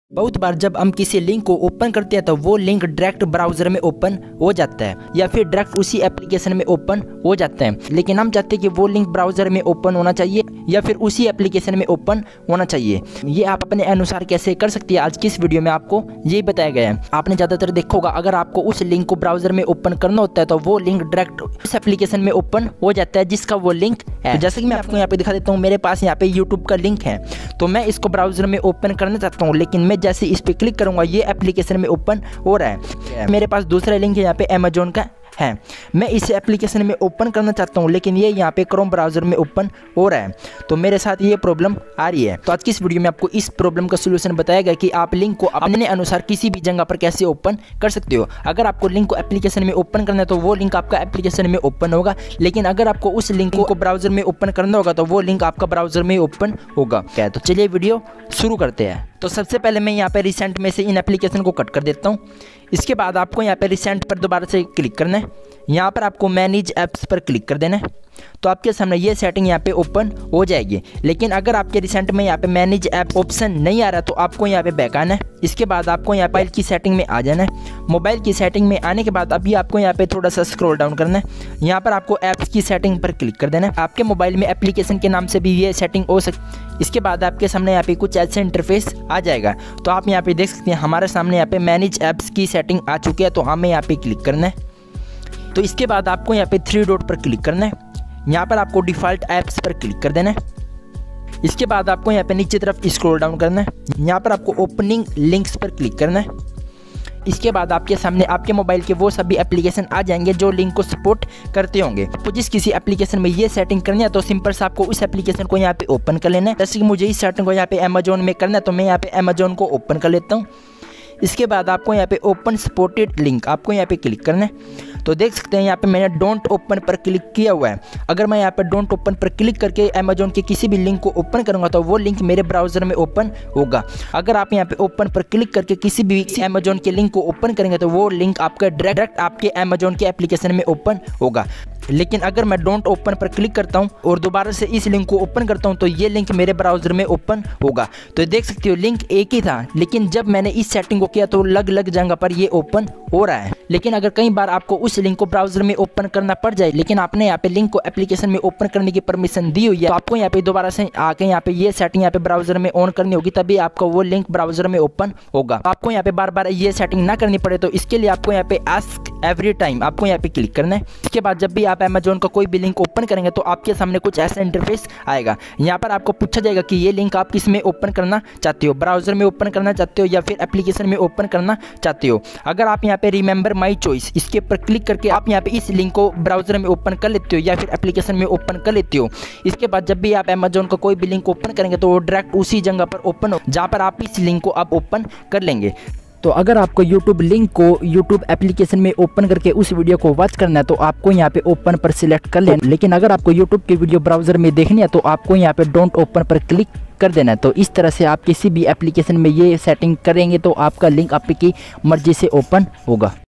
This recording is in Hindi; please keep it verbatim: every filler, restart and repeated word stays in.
बहुत बार जब हम किसी लिंक को ओपन करते हैं तो वो लिंक डायरेक्ट ब्राउज़र में ओपन हो जाता है या फिर डायरेक्ट उसी एप्लीकेशन में ओपन हो जाता है, लेकिन हम चाहते हैं कि वो लिंक ब्राउज़र में ओपन होना चाहिए या फिर उसी एप्लीकेशन में ओपन होना चाहिए। ये आप अपने अनुसार कैसे कर सकते हैं, आज की इस वीडियो में आपको यही बताया गया है। आपने ज़्यादातर देखा होगा, अगर आपको उस लिंक को ब्राउज़र में ओपन करना होता है तो वो लिंक डायरेक्ट उस एप्लीकेशन में ओपन हो जाता है जिसका वो लिंक है। तो जैसे कि मैं आपको यहाँ पे दिखा देता हूँ, मेरे पास यहाँ पे यूट्यूब का लिंक है, तो मैं इसको ब्राउज़र में ओपन करना चाहता हूँ, लेकिन मैं जैसे इस पर क्लिक करूंगा ये एप्लीकेशन में ओपन हो रहा है। मेरे पास दूसरा लिंक है यहाँ पे अमेजोन का है, मैं इस एप्लीकेशन में ओपन करना चाहता हूँ, लेकिन ये यहाँ पे क्रोम ब्राउज़र में ओपन हो रहा है, तो मेरे साथ ये प्रॉब्लम आ रही है। तो आज की इस वीडियो में आपको इस प्रॉब्लम का सलूशन बताया गया कि आप लिंक को अपने अनुसार किसी भी जगह पर कैसे ओपन कर सकते हो। अगर आपको लिंक को एप्लीकेशन में ओपन करना है तो वो लिंक आपका एप्लीकेशन में ओपन होगा, लेकिन अगर आपको उस लिंक को ब्राउज़र में ओपन करना होगा तो वो लिंक आपका ब्राउज़र में ओपन होगा। क्या, तो चलिए वीडियो शुरू करते हैं। तो सबसे पहले मैं यहाँ पे रिसेंट में से इन एप्लीकेशन को कट कर देता हूँ। इसके बाद आपको यहाँ पे रिसेंट पर दोबारा से क्लिक करना है, यहाँ पर आपको मैनेज ऐप्स पर क्लिक कर देना है, तो आपके सामने ये सेटिंग यहाँ पे ओपन हो जाएगी। लेकिन अगर आपके रिसेंट में यहाँ पे मैनेज ऐप ऑप्शन नहीं आ रहा तो आपको यहाँ पे बैक आना है। इसके बाद आपको यहाँ मोबाइल की सेटिंग में आ जाना है। मोबाइल की सेटिंग में आने के बाद अभी आपको यहाँ पे थोड़ा सा स्क्रॉल डाउन करना है, यहाँ पर आपको ऐप्स की सेटिंग पर क्लिक कर देना है। आपके मोबाइल में एप्लीकेशन के नाम से भी ये सेटिंग हो सकती। इसके बाद आपके सामने यहाँ पे कुछ ऐसे इंटरफेस आ जाएगा, तो आप यहाँ पे देख सकते हैं हमारे सामने यहाँ पे मैनेज ऐप्स की सेटिंग आ चुकी है, तो हमें यहाँ पे क्लिक करना है। तो इसके बाद आपको यहाँ पे थ्री डॉट पर क्लिक करना है, यहाँ पर आपको डिफ़ॉल्ट ऐप्स पर क्लिक कर देना है। इसके बाद आपको यहाँ पे नीचे तरफ स्क्रॉल डाउन करना है, यहाँ पर आपको ओपनिंग लिंक्स पर क्लिक करना है। इसके बाद आपके सामने आपके मोबाइल के वो सभी एप्लीकेशन आ जाएंगे जो लिंक को सपोर्ट करते होंगे। तो जिस किसी एप्लीकेशन में ये सेटिंग करनी है तो सिंपल से आपको उस एप्लीकेशन को यहाँ पे ओपन कर लेना है। जैसे कि मुझे इस सेटिंग को यहाँ पे अमेजोन में करना है, तो मैं यहाँ पे अमेजोन को ओपन कर लेता हूँ। इसके बाद आपको यहाँ पे ओपन सपोर्टेड लिंक आपको यहाँ पे क्लिक करना है। तो देख सकते हैं यहाँ पे मैंने डोंट ओपन पर क्लिक किया हुआ है। अगर मैं यहाँ पे डोंट ओपन पर क्लिक करके अमेजोन के किसी भी लिंक को ओपन करूँगा तो वो लिंक मेरे ब्राउज़र में ओपन होगा। अगर आप यहाँ पे ओपन पर क्लिक करके किसी भी अमेजोन के लिंक को ओपन करेंगे तो वो लिंक आपका डायरेक्ट आपके अमेजोन के एप्लीकेशन में ओपन होगा। लेकिन अगर मैं डोंट ओपन पर क्लिक करता हूं और दोबारा से इस लिंक को ओपन करता हूं तो ये लिंक मेरे ब्राउज़र में ओपन होगा। तो देख सकते हो लिंक एक ही था, लेकिन जब मैंने इस सेटिंग को किया तो अलग अलग जगह पर ये ओपन हो रहा है। लेकिन अगर कई बार आपको उस लिंक को ब्राउज़र में ओपन करना पड़ जाए, लेकिन आपने यहाँ पे लिंक को एप्लीकेशन में ओपन करने की परमिशन दी हुई है, तो आपको यहाँ पे दोबारा से आके यहाँ पे ये सेटिंग यहाँ पे ब्राउज़र में ऑन करनी होगी, तभी आपको वो लिंक ब्राउज़र में ओपन होगा। आपको यहाँ पे बार बार ये सेटिंग ना करनी पड़े, तो इसके लिए आपको यहाँ पे आस्क एवरी टाइम आपको यहाँ पे क्लिक करना है। इसके बाद जब भी आप अमेजोन का कोई भी लिंक ओपन करेंगे तो आपके सामने कुछ ऐसा इंटरफेस आएगा। यहाँ पर आपको पूछा जाएगा कि ये लिंक आप किस में ओपन करना चाहते हो, ब्राउज़र में ओपन करना चाहते हो या फिर एप्लीकेशन में ओपन करना चाहते हो। अगर आप यहाँ पे रिमेंबर माई चॉइस इसके ऊपर क्लिक करके आप यहाँ पे इस लिंक को ब्राउज़र में ओपन कर लेते हो या फिर एप्लीकेशन में ओपन कर लेते हो। इसके बाद जब भी आप अमेजोन का कोई भी लिंक ओपन करेंगे तो वो डायरेक्ट उसी जगह पर ओपन हो जहाँ पर आप इस लिंक को आप ओपन कर लेंगे। तो अगर आपको YouTube लिंक को YouTube एप्लीकेशन में ओपन करके उस वीडियो को वॉच करना है तो आपको यहाँ पे ओपन पर सिलेक्ट कर लेना। लेकिन अगर आपको YouTube की वीडियो ब्राउज़र में देखनी है तो आपको यहाँ पे डोंट ओपन पर क्लिक कर देना है। तो इस तरह से आप किसी भी एप्लीकेशन में ये सेटिंग करेंगे तो आपका लिंक आपकी मर्जी से ओपन होगा।